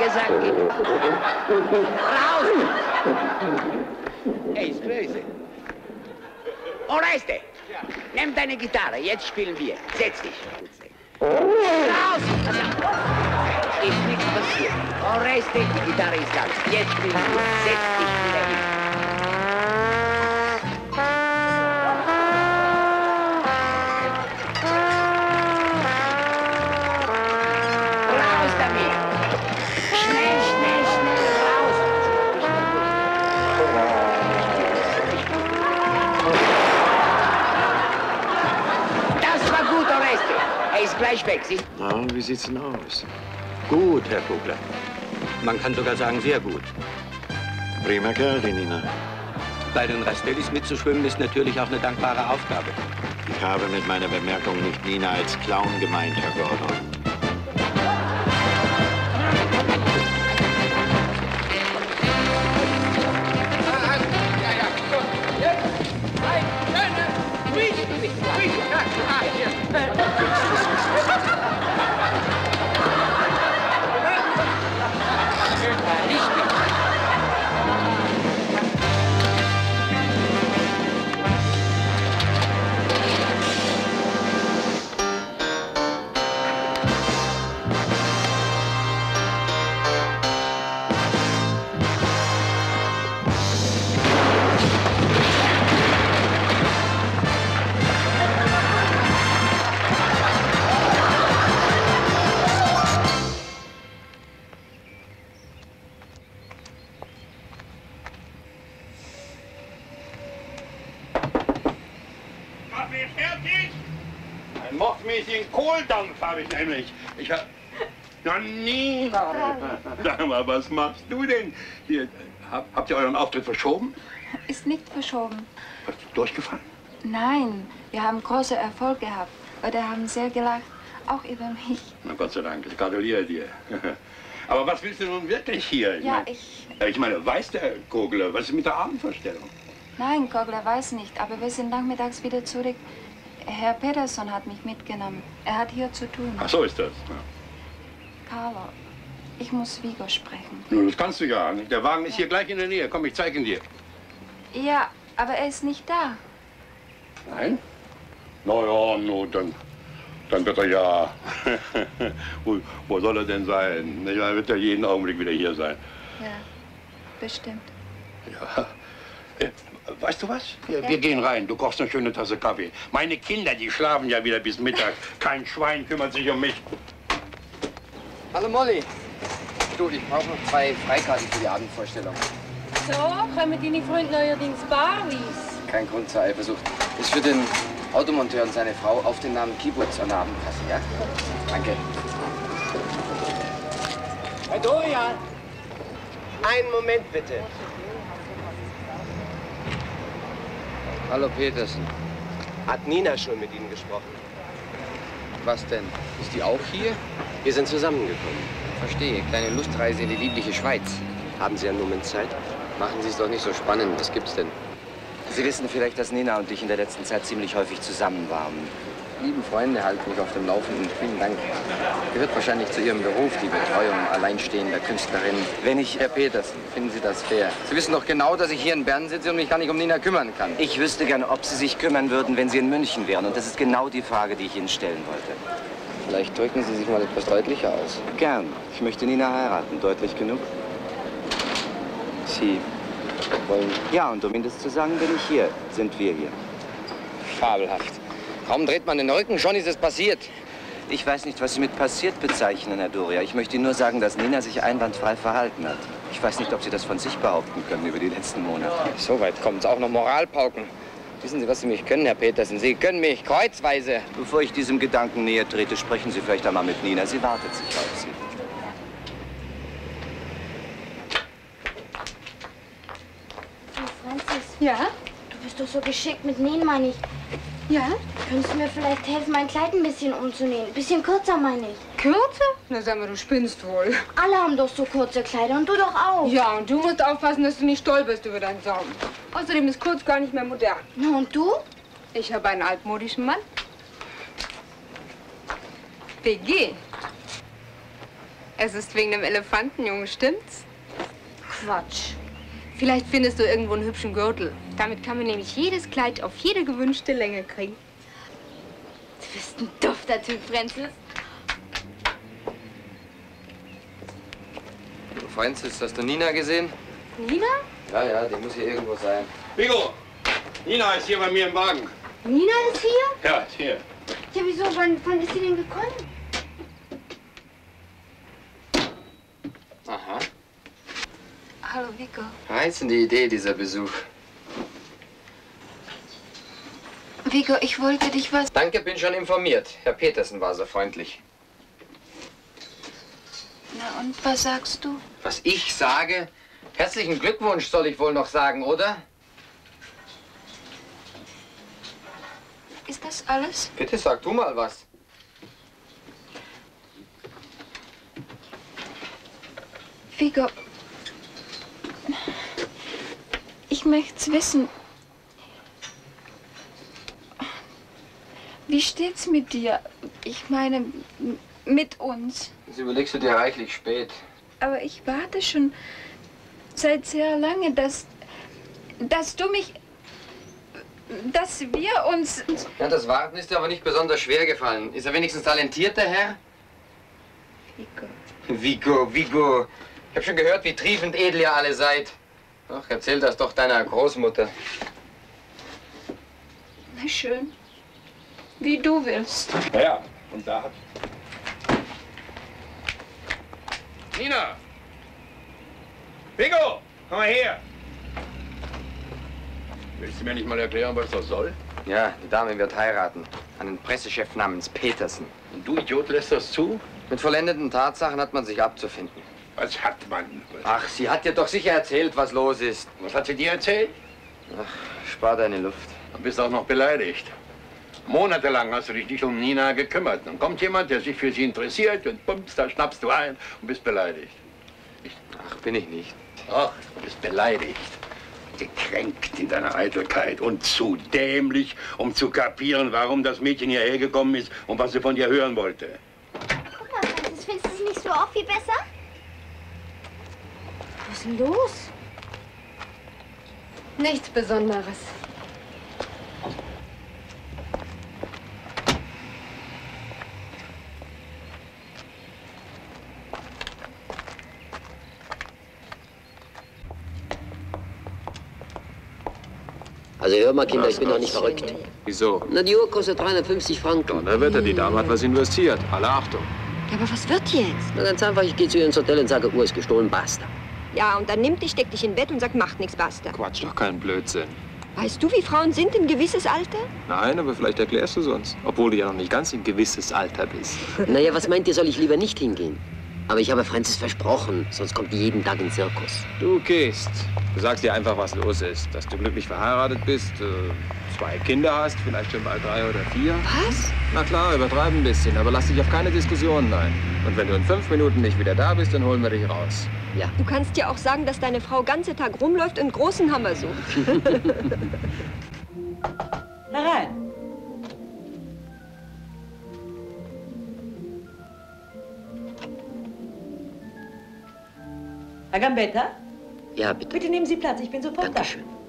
gesagt, raus! Hey, ist böse. Oreste, nimm deine Gitarre, jetzt spielen wir. Setz dich. Raus! Ist nichts passiert. Oreste, die Gitarre ist ganz. Jetzt spielen wir. Setz dich wieder hin. Gleich weg, Sie. Na, und wie sieht's denn aus? Gut, Herr Vogler. Man kann sogar sagen, sehr gut. Prima Kerl, die Nina. Bei den Rastellis mitzuschwimmen ist natürlich auch eine dankbare Aufgabe. Ich habe mit meiner Bemerkung nicht Nina als Clown gemeint, Herr Gordon. Kohldampf habe ich nämlich. Ich habe... Na, Nina! Sag mal, was machst du denn? Hier, hab, habt ihr euren Auftritt verschoben? Ist nicht verschoben. Hast du durchgefallen? Nein, wir haben großen Erfolg gehabt. Leute haben sehr gelacht, auch über mich. Na Gott sei Dank, ich gratuliere dir. Aber was willst du nun wirklich hier? Ich Ja, mein, ich... Ich meine, weiß der Kogler, was ist mit der Abendvorstellung? Nein, Kogler weiß nicht, aber wir sind nachmittags wieder zurück. Herr Peterson hat mich mitgenommen. Er hat hier zu tun. Ach, so ist das. Ja. Carlo, ich muss Vigo sprechen. Nun, das kannst du ja. Der Wagen ist hier gleich in der Nähe. Komm, ich zeige ihn dir. Ja, aber er ist nicht da. Nein? Na ja, no, dann, dann wird er ja... wo, wo soll er denn sein? Er wird ja jeden Augenblick wieder hier sein. Ja, bestimmt. Ja. Äh, Weißt du was? Wir, ja. wir gehen rein. Du kochst eine schöne Tasse Kaffee. Meine Kinder, die schlafen ja wieder bis Mittag. Kein Schwein kümmert sich um mich. Hallo Molly. Du, ich brauche noch zwei Freikarten für die Abendvorstellung. So, kommen deine Freunde neuerdings barwies? Kein Grund zur Eifersucht. Ist für den Automonteur und seine Frau auf den Namen Kibbutz an der Abendkasse, ja? Danke. Herr Dorian! Einen Moment, bitte. Hallo Petersen. Hat Nina schon mit Ihnen gesprochen? Was denn? Ist die auch hier? Wir sind zusammengekommen. Verstehe. Kleine Lustreise in die liebliche Schweiz. Haben Sie einen Moment Zeit? Machen Sie es doch nicht so spannend. Was gibt's denn? Sie wissen vielleicht, dass Nina und ich in der letzten Zeit ziemlich häufig zusammen waren. Lieben Freunde halten mich auf dem Laufenden. Vielen Dank. Gehört wahrscheinlich zu Ihrem Beruf, die Betreuung alleinstehender Künstlerin. Wenn ich... Herr Petersen, finden Sie das fair? Sie wissen doch genau, dass ich hier in Bern sitze und mich gar nicht um Nina kümmern kann. Ich wüsste gern, ob Sie sich kümmern würden, wenn Sie in München wären. Und das ist genau die Frage, die ich Ihnen stellen wollte. Vielleicht drücken Sie sich mal etwas deutlicher aus. Gern. Ich möchte Nina heiraten. Deutlich genug? Sie wollen... Ja, und um Ihnen das zu sagen, bin ich hier. Sind wir hier. Fabelhaft. Kaum dreht man den Rücken, schon ist es passiert. Ich weiß nicht, was Sie mit passiert bezeichnen, Herr Doria. Ich möchte Ihnen nur sagen, dass Nina sich einwandfrei verhalten hat. Ich weiß nicht, ob Sie das von sich behaupten können über die letzten Monate. So weit kommt's. Auch noch Moralpauken. Wissen Sie, was Sie mich können, Herr Petersen? Sie können mich kreuzweise. Bevor ich diesem Gedanken näher trete, sprechen Sie vielleicht einmal mit Nina. Sie wartet sich auf Sie. Du, Franzis. Ja? Du bist doch so geschickt mit Nähen, meine ich. Ja? Könntest du mir vielleicht helfen, mein Kleid ein bisschen umzunähen? Ein bisschen kürzer, meine ich. Kürzer? Na sag mal, du spinnst wohl. Alle haben doch so kurze Kleider und du doch auch. Ja, und du musst aufpassen, dass du nicht stolperst über deinen Saum. Außerdem ist kurz gar nicht mehr modern. Na, und du? Ich habe einen altmodischen Mann. W G. Es ist wegen dem Elefantenjungen, stimmt's? Quatsch. Vielleicht findest du irgendwo einen hübschen Gürtel. Damit kann man nämlich jedes Kleid auf jede gewünschte Länge kriegen. Du bist ein dufter Typ, Francis. Du, Francis, hast du Nina gesehen? Nina? Ja, ja, die muss hier irgendwo sein. Vigo, Nina ist hier bei mir im Wagen. Nina ist hier? Ja, ist hier. Ja, wieso? Wann, wann ist sie denn gekommen? Aha. Hallo, Vico. Reizende Idee, dieser Besuch. Vico, ich wollte dich was... Danke, bin schon informiert. Herr Petersen war so freundlich. Na und, was sagst du? Was ich sage? Herzlichen Glückwunsch soll ich wohl noch sagen, oder? Ist das alles? Bitte sag du mal was. Vico, ich möchte wissen, wie steht's mit dir? Ich meine, mit uns. Das überlegst du dir reichlich spät. Aber ich warte schon seit sehr lange, dass, dass du mich, dass wir uns... Ja, das Warten ist dir aber nicht besonders schwer gefallen. Ist er wenigstens talentiert, der Herr? Vico. Vigo, Vigo. Ich habe schon gehört, wie triefend edel ihr alle seid. Ach, erzähl das doch deiner Großmutter. Na schön. Wie du willst. Ja, und da hat... Nina! Vigo, komm mal her! Willst du mir nicht mal erklären, was das soll? Ja, die Dame wird heiraten. Einen Pressechef namens Petersen. Und du Idiot lässt das zu? Mit vollendeten Tatsachen hat man sich abzufinden. Was hat man? Was? Ach, sie hat dir doch sicher erzählt, was los ist. Was hat sie dir erzählt? Ach, spar deine Luft. Du bist auch noch beleidigt. Monatelang hast du dich nicht um Nina gekümmert. Dann kommt jemand, der sich für sie interessiert und bums, da schnappst du ein und bist beleidigt. Ich... Ach, bin ich nicht. Ach, du bist beleidigt. Gekränkt in deiner Eitelkeit und zu dämlich, um zu kapieren, warum das Mädchen hierher gekommen ist und was sie von dir hören wollte. Guck mal, Francis, findest du es nicht so auch viel besser? Was ist denn los? Nichts Besonderes. Also hör mal, Kinder, ich bin doch nicht verrückt. Wieso? Na, die Uhr kostet dreihundertfünfzig Franken. Donnerwetter, die Dame hat was investiert. Alle Achtung. Ja, aber was wird jetzt? Na, ganz einfach, ich gehe zu ihr ins Hotel und sage, Uhr ist gestohlen, basta. Ja, und dann nimmt dich, steckt dich in Bett und sagt, macht nichts, basta. Quatsch, doch kein Blödsinn. Weißt du, wie Frauen sind, ein gewisses Alter? Nein, aber vielleicht erklärst du es uns. Obwohl du ja noch nicht ganz ein gewisses Alter bist. Naja, was meint ihr, soll ich lieber nicht hingehen? Aber ich habe Francis versprochen, sonst kommt die jeden Tag in den Zirkus. Du gehst. Du sagst dir einfach, was los ist. Dass du glücklich verheiratet bist, äh, zwei Kinder hast, vielleicht schon bald drei oder vier. Was? Na klar, übertreib ein bisschen, aber lass dich auf keine Diskussionen ein. Und wenn du in fünf Minuten nicht wieder da bist, dann holen wir dich raus. Ja. Du kannst ja auch sagen, dass deine Frau ganze Tag rumläuft und einen großen Hammer sucht. Herein. Herr Gambetta? Ja, bitte. Bitte nehmen Sie Platz, ich bin sofort Dankeschön. da.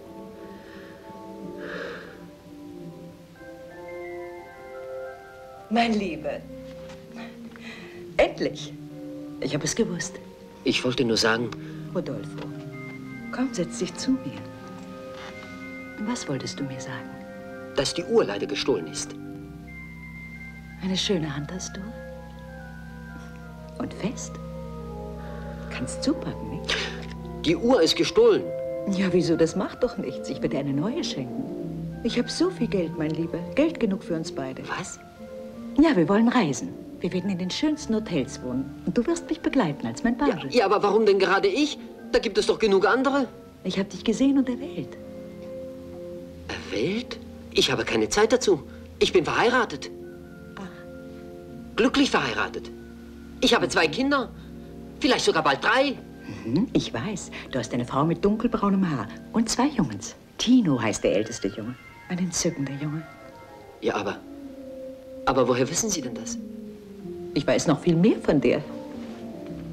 Mein Liebe. Endlich. Ich habe es gewusst. Ich wollte nur sagen... Rodolfo, komm, setz dich zu mir. Was wolltest du mir sagen? Dass die Uhr leider gestohlen ist. Eine schöne Hand hast du. Und fest. Kannst zupacken, nicht? Die Uhr ist gestohlen. Ja, wieso? Das macht doch nichts. Ich werde dir eine neue schenken. Ich habe so viel Geld, mein Lieber. Geld genug für uns beide. Was? Ja, wir wollen reisen. Wir werden in den schönsten Hotels wohnen. Und du wirst mich begleiten als mein Page. Ja, ja, aber warum denn gerade ich? Da gibt es doch genug andere. Ich habe dich gesehen und erwählt. Erwählt? Ich habe keine Zeit dazu. Ich bin verheiratet. Ach. Glücklich verheiratet. Ich habe zwei Kinder. Vielleicht sogar bald drei. Mhm, ich weiß. Du hast eine Frau mit dunkelbraunem Haar und zwei Jungens. Tino heißt der älteste Junge. Ein entzückender Junge. Ja, aber... Aber woher wissen Sie denn das? Ich weiß noch viel mehr von dir.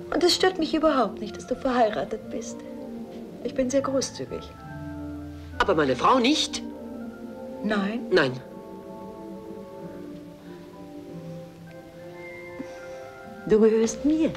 Und es stört mich überhaupt nicht, dass du verheiratet bist. Ich bin sehr großzügig. Aber meine Frau nicht? Nein? Nein. Du gehörst mir.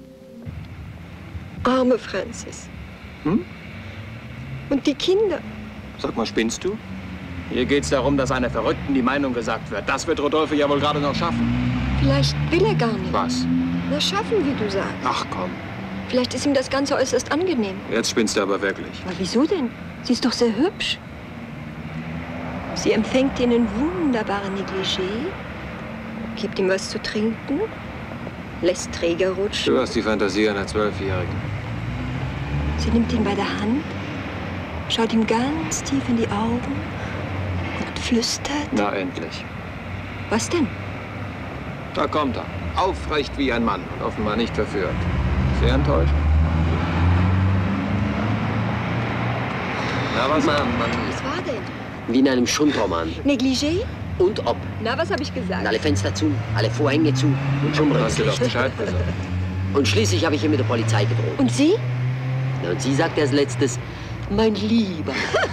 Arme Francis. Hm? Und die Kinder. Sag mal, spinnst du? Hier geht's darum, dass einer Verrückten die Meinung gesagt wird. Das wird Rodolfo ja wohl gerade noch schaffen. Vielleicht will er gar nicht. Was? Na, schaffen, wie du sagst. Ach komm, Vielleicht ist ihm das Ganze äußerst angenehm. jetzt spinnst du aber wirklich. Aber wieso denn? Sie ist doch sehr hübsch. Sie empfängt ihn in wunderbaren Negligé, gibt ihm was zu trinken, lässt Träger rutschen. Du hast die Fantasie einer Zwölfjährigen. Sie nimmt ihn bei der Hand, schaut ihm ganz tief in die Augen und flüstert. Na, endlich. Was denn? Da kommt er. Aufrecht wie ein Mann und offenbar nicht verführt. Sehr enttäuscht. Na, was? Mama. Was war denn? Wie in einem Schundroman. Negligé? Und ob. Na, was habe ich gesagt? Und alle Fenster zu, alle Vorhänge zu und schon Hast du doch Bescheid gesagt. Und schließlich habe ich ihn mit der Polizei gedroht. Und Sie? Na, und sie sagte als letztes, mein Lieber.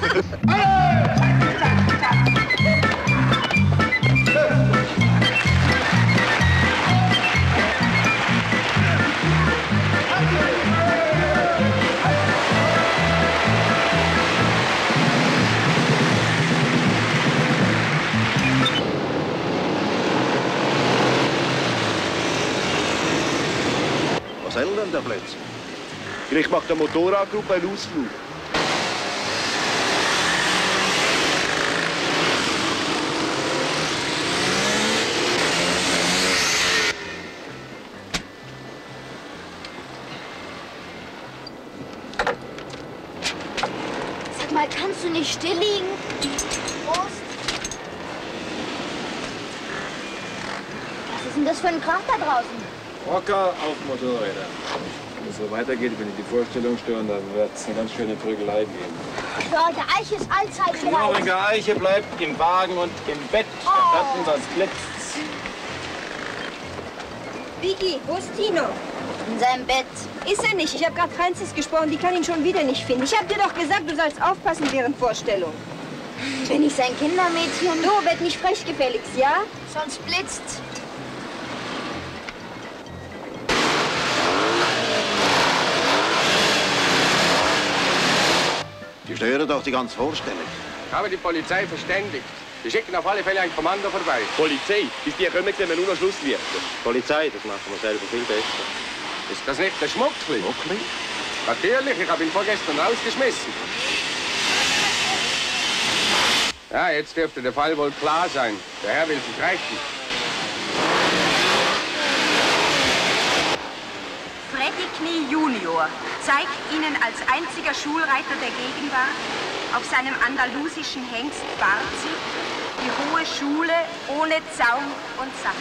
Was soll denn da plötzlich? Vielleicht macht der Motorradgruppe einen Ausflug. Sag mal, kannst du nicht still liegen? Prost. Was ist denn das für ein Krach da draußen? Rocker auf Motorräder. Wenn es so weitergeht, wenn die die Vorstellung stören, dann wird es eine ganz schöne Prügelei geben. George Eiche ist allzeit bereit. George Eiche bleibt im Wagen und im Bett. Oh. Das blitzt. Vicky, wo ist Tino? In seinem Bett. Ist er nicht. Ich habe gerade Francis gesprochen, die kann ihn schon wieder nicht finden. Ich habe dir doch gesagt, du sollst aufpassen während Vorstellung. Bin ich sein Kindermädchen? Du, werd nicht frech gefälligst, ja? Sonst blitzt's. Die stören doch die ganze Vorstellung. Ich habe die Polizei verständigt. Wir schicken auf alle Fälle ein Kommando vorbei. Polizei? Bis die kommen, sehen wir nur noch Schlusslichter. Polizei, das machen wir selber viel besser. Ist das nicht der Schmuckli? Schmuckli? Natürlich, ich habe ihn vorgestern rausgeschmissen. Ja, jetzt dürfte der Fall wohl klar sein. Der Herr will sich rächen. Freddy Knie Junior zeigt Ihnen als einziger Schulreiter der Gegenwart auf seinem andalusischen Hengst Barzi die hohe Schule ohne Zaun und Sack.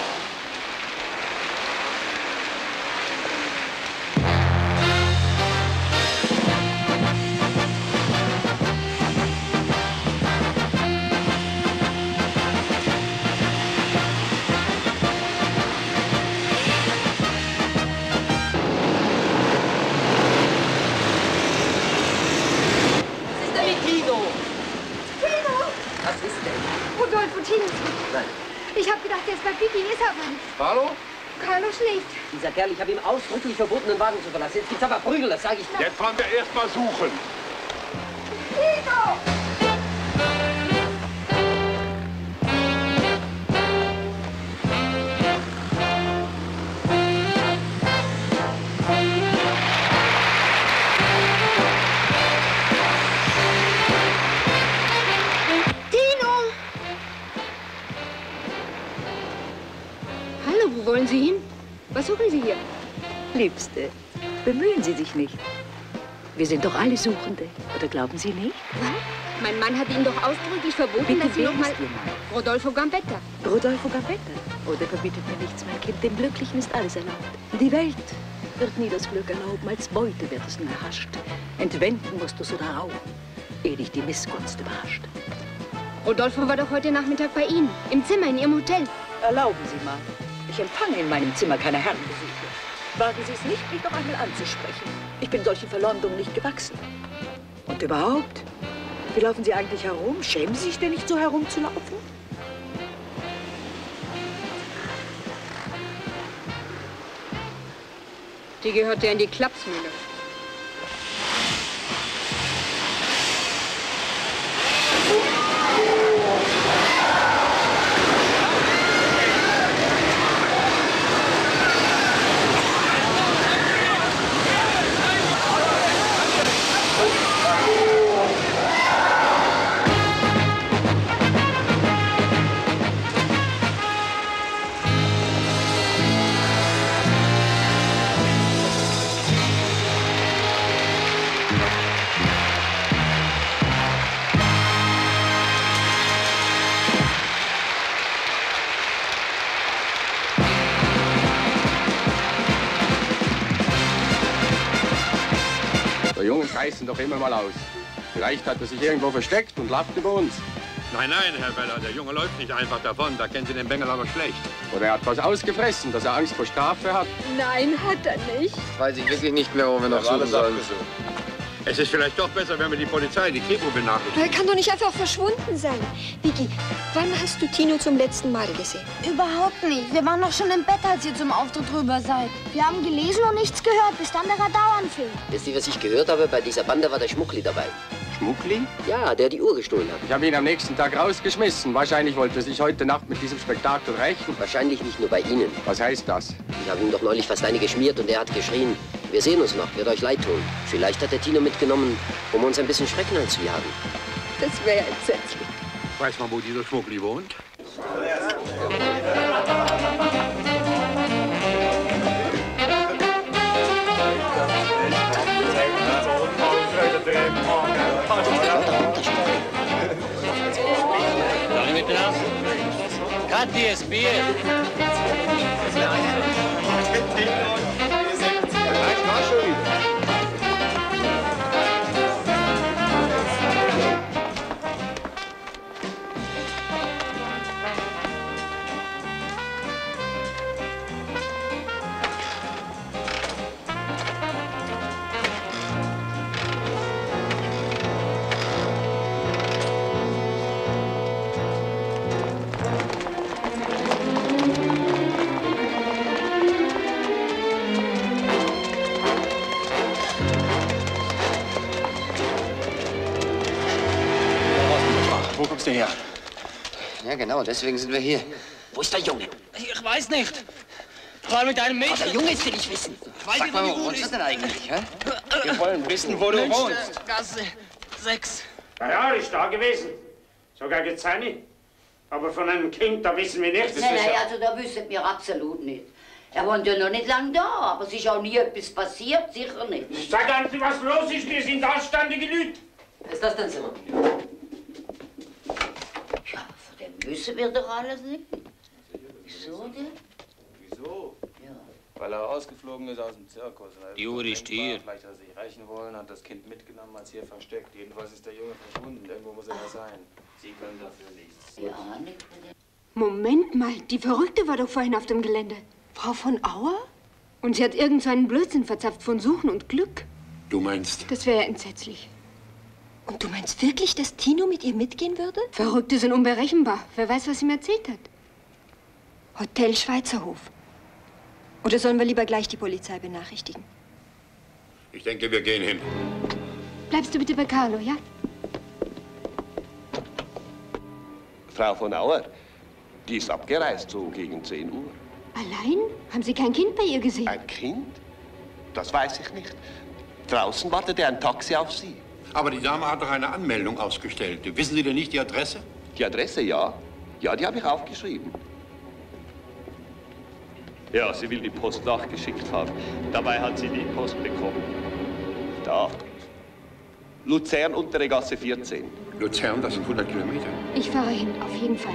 Ich hab gedacht, er ist bei Vicky, ist aber nicht. Hallo? Carlo schläft. Dieser Kerl, ich habe ihm ausdrücklich verboten, den Wagen zu verlassen. Jetzt gibt's aber Prügel, das sage ich. Jetzt fahren wir erst mal suchen. Tino! Wo wollen Sie hin? Was suchen Sie hier? Liebste, bemühen Sie sich nicht. Wir sind doch alle Suchende. Oder glauben Sie nicht? Was? Mein Mann hat Ihnen doch ausdrücklich verboten, Bitte, dass Sie wer noch mal... ist Ihr Mann? Rodolfo Gambetta. Rodolfo Gambetta. Oh, der verbietet mir nichts, mein Kind. Dem Glücklichen ist alles erlaubt. Die Welt wird nie das Glück erlauben. Als Beute wird es nur erhascht. Entwenden musst du so darauf, ehe dich die Missgunst überrascht. Rodolfo war doch heute Nachmittag bei Ihnen, im Zimmer in Ihrem Hotel. Erlauben Sie mal. Ich empfange in meinem Zimmer keine Herrenbesuche. Wagen Sie es nicht, mich noch einmal anzusprechen. Ich bin solchen Verleumdungen nicht gewachsen. Und überhaupt, wie laufen Sie eigentlich herum? Schämen Sie sich denn nicht so herumzulaufen? Die gehört ja in die Klapsmühle. Der Junge reißen doch immer mal aus. Vielleicht hat er sich irgendwo versteckt und lacht über uns. Nein, nein, Herr Weller, der Junge läuft nicht einfach davon. Da kennen Sie den Bengel aber schlecht. Oder er hat was ausgefressen, dass er Angst vor Strafe hat. Nein, hat er nicht. Weiß ich wirklich nicht mehr, wo wir noch suchen sollen. Es ist vielleicht doch besser, wenn wir die Polizei, die Kripo benachrichtigen. Er kann doch nicht einfach verschwunden sein. Vicky, wann hast du Tino zum letzten Mal gesehen? Überhaupt nicht. Wir waren doch schon im Bett, als ihr zum Auftritt rüber seid. Wir haben gelesen und nichts gehört, bis dann der Radar anfing. Wisst ihr, was ich gehört habe? Bei dieser Bande war der Schmuckli dabei. Schmuckli? Ja, der die Uhr gestohlen hat. Ich habe ihn am nächsten Tag rausgeschmissen. Wahrscheinlich wollte er sich heute Nacht mit diesem Spektakel rächen. Wahrscheinlich nicht nur bei Ihnen. Was heißt das? Ich habe ihm doch neulich fast eine geschmiert und er hat geschrien. Wir sehen uns noch, wird euch leid tun. Vielleicht hat der Tino mitgenommen, um uns ein bisschen Schrecken einzujagen. Das wäre entsetzlich. Weiß man, wo dieser Schmuckli wohnt? Darf ich miteinander? Kathi, es Bier. Wo kommst du her? Ja, genau, deswegen sind wir hier. Wo ist der Junge? Ich weiß nicht. Ich war mit einem Mädchen. Oh, der Junge ist will ich wissen. Ich weiß Sag nicht, mal, wo wo die wohnst du ist. denn eigentlich, hä? Wir wollen wissen, wo du wohnst. Gasse sechs. Na ja, ist da gewesen. Sogar Gezanne. Aber von einem Kind, da wissen wir nichts. Nein, nein, also da wissen wir absolut nicht. Er wohnt ja noch nicht lange da, aber es ist auch nie etwas passiert, sicher nicht. Sagen Sie, was los ist, wir sind anständige Leute. Wer ist das denn, Zimmer? Ja, aber von dem wissen wir doch alles nicht. Wieso denn? Wieso? Ja. Weil er ausgeflogen ist aus dem Zirkus. Die Uhr ist hier. Vielleicht hat er sich rächen wollen, hat das Kind mitgenommen, hat es hier versteckt. Jedenfalls ist der Junge verschwunden. Irgendwo muss er da sein. Sie können dafür nichts. Ja, nicht. Moment mal, die Verrückte war doch vorhin auf dem Gelände. Frau von Auer? Und sie hat irgend so einen Blödsinn verzapft von Suchen und Glück. Du meinst? Das wäre ja entsetzlich. Und du meinst wirklich, dass Tino mit ihr mitgehen würde? Verrückte sind unberechenbar. Wer weiß, was ihm erzählt hat. Hotel Schweizerhof. Oder sollen wir lieber gleich die Polizei benachrichtigen? Ich denke, wir gehen hin. Bleibst du bitte bei Carlo, ja? Frau von Auer, die ist abgereist, so gegen zehn Uhr. Allein? Haben Sie kein Kind bei ihr gesehen? Ein Kind? Das weiß ich nicht. Draußen wartete ein Taxi auf Sie. Aber die Dame hat doch eine Anmeldung ausgestellt. Wissen Sie denn nicht die Adresse? Die Adresse, ja. Ja, die habe ich aufgeschrieben. Ja, sie will die Post nachgeschickt haben. Dabei hat sie die Post bekommen. Da. Luzern, Untere Gasse vierzehn. Luzern, das sind hundert Kilometer. Ich fahre hin, auf jeden Fall.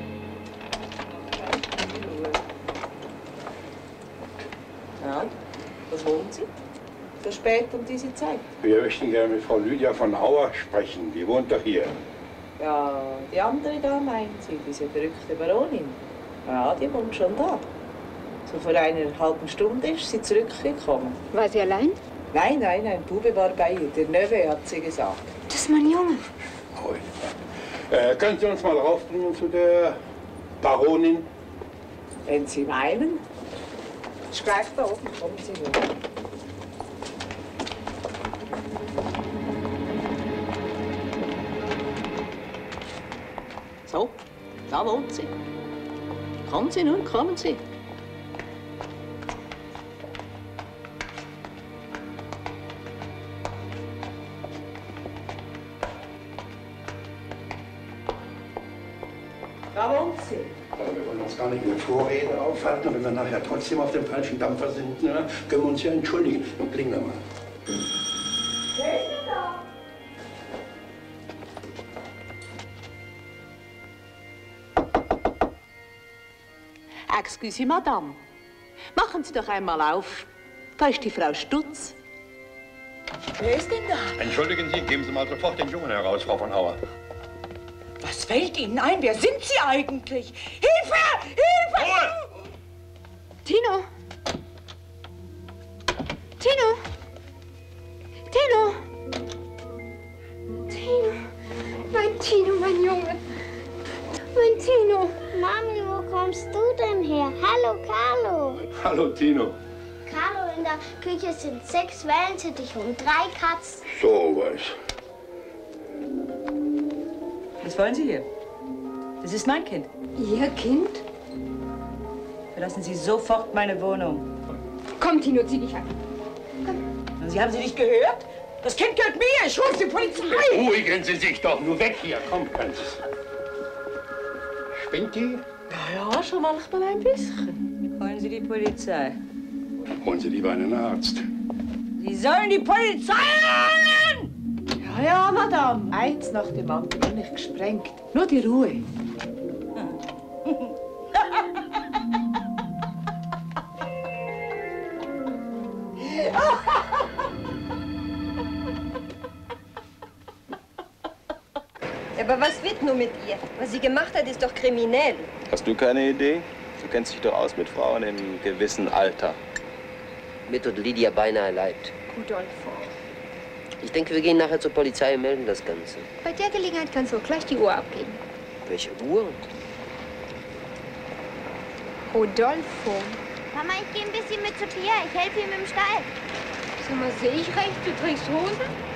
Ja, was wollen Sie? So spät um diese Zeit? Wir möchten gerne mit Frau Lydia von Auer sprechen. Die wohnt doch hier. Ja, die andere da meinen Sie, diese verrückte Baronin. Ja, die wohnt schon da. So vor einer halben Stunde ist sie zurückgekommen. War sie allein? Nein, nein, ein Bube war bei ihr. Der Neffe hat sie gesagt. Das ist mein Junge. Äh, können Sie uns mal raufbringen zu der Baronin? Wenn Sie meinen. Ist gleich da oben, kommen Sie nur. So, da wohnt sie. Kommen Sie nun, kommen Sie. Da wohnt sie. Wir wollen uns gar nicht mit Vorrede aufhalten, und wenn wir nachher trotzdem auf dem falschen Dampfer sind, ne, können wir uns ja entschuldigen. Nun klingeln wir mal. Wer ist denn da? Excuse, Madame. Machen Sie doch einmal auf. Da ist die Frau Stutz. Wer ist denn da? Entschuldigen Sie, geben Sie mal sofort den Jungen heraus, Frau von Auer. Was fällt Ihnen ein? Wer sind Sie eigentlich? Hilfe! Hilfe! Ruhe! Tino! Tino! Tino! Tino! Mein Tino, mein Junge! Mein Tino! Mami, wo kommst du denn her? Hallo, Carlo. Hallo, Tino. Carlo, in der Küche sind sechs Wellensittiche und drei Katzen. So was. Was wollen Sie hier? Das ist mein Kind. Ihr Kind? Verlassen Sie sofort meine Wohnung. Komm, Tino, zieh dich an. Sie haben Sie nicht gehört? Das Kind gehört mir. Ich rufe die Polizei. Beruhigen Sie sich doch. Nur weg hier. Komm, Kanzes. Spinnt die? Ja, ja, schon manchmal ein bisschen. Holen Sie die Polizei. Holen Sie lieber einen Arzt. Sie sollen die Polizei holen! Ja, ja, Madame. Eins nach dem anderen bin ich gesprengt. Nur die Ruhe. Aber was wird nur mit ihr? Was sie gemacht hat, ist doch kriminell. Hast du keine Idee? Du kennst dich doch aus mit Frauen im gewissen Alter. Mir tut Lydia beinahe leid. Rudolfo. Ich denke, wir gehen nachher zur Polizei und melden das Ganze. Bei der Gelegenheit kannst du auch gleich die Uhr abgeben. Welche Uhr? Rodolfo. Mama, ich gehe ein bisschen mit zu Pierre. Ich helfe ihm im Stall. Sag mal, sehe ich recht? Du trägst Hosen?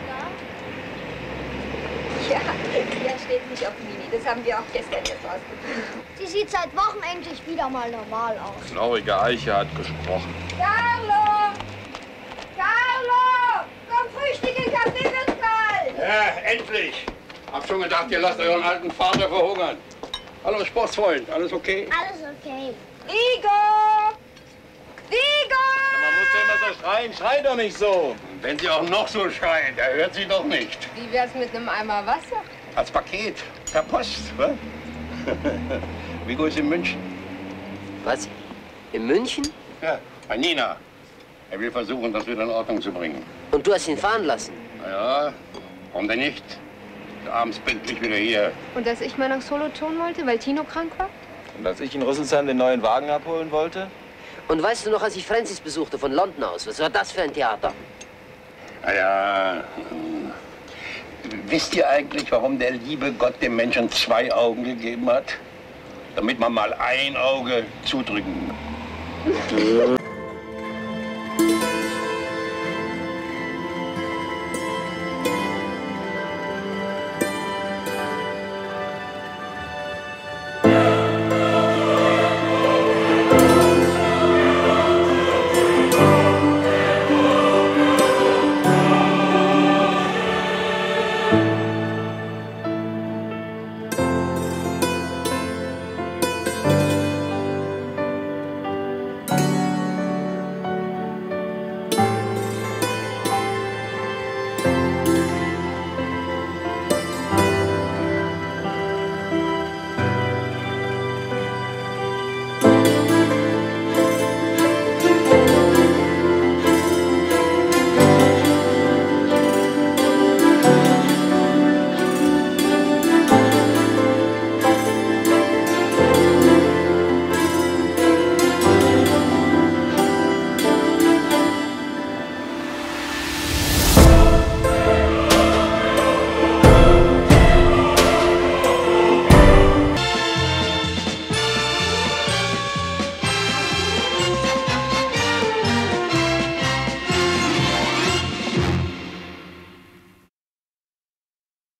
Ja, ja, steht nicht auf Mini. Das haben wir auch gestern erst ausgeprobiert. Sie sieht seit Wochen endlich wieder mal normal aus. Traurige Eiche hat gesprochen. Carlo! Carlo! Komm, frühstücke, Kaffee wird kalt! Ja, endlich. Hab schon gedacht, ihr lasst euren alten Vater verhungern. Hallo, Sportsfreund. Alles okay? Alles okay. Igor! Igor! Man muss ja immer so schreien. Schrei doch nicht so. Wenn sie auch noch so schreien, der hört sie doch nicht. Wie wär's mit einem Eimer Wasser? Als Paket, per Post, was? Vigo ist in München. Was? In München? Ja, bei Nina. Er will versuchen, das wieder in Ordnung zu bringen. Und du hast ihn fahren lassen? Na ja, warum denn nicht? Abends pünktlich wieder hier. Und dass ich mal nach Solothurn wollte, weil Tino krank war? Und als ich in Rüsselsheim den neuen Wagen abholen wollte? Und weißt du noch, als ich Francis besuchte von London aus, was war das für ein Theater? Na ja, hm. Wisst ihr eigentlich, warum der liebe Gott dem Menschen zwei Augen gegeben hat? Damit man mal ein Auge zudrücken kann.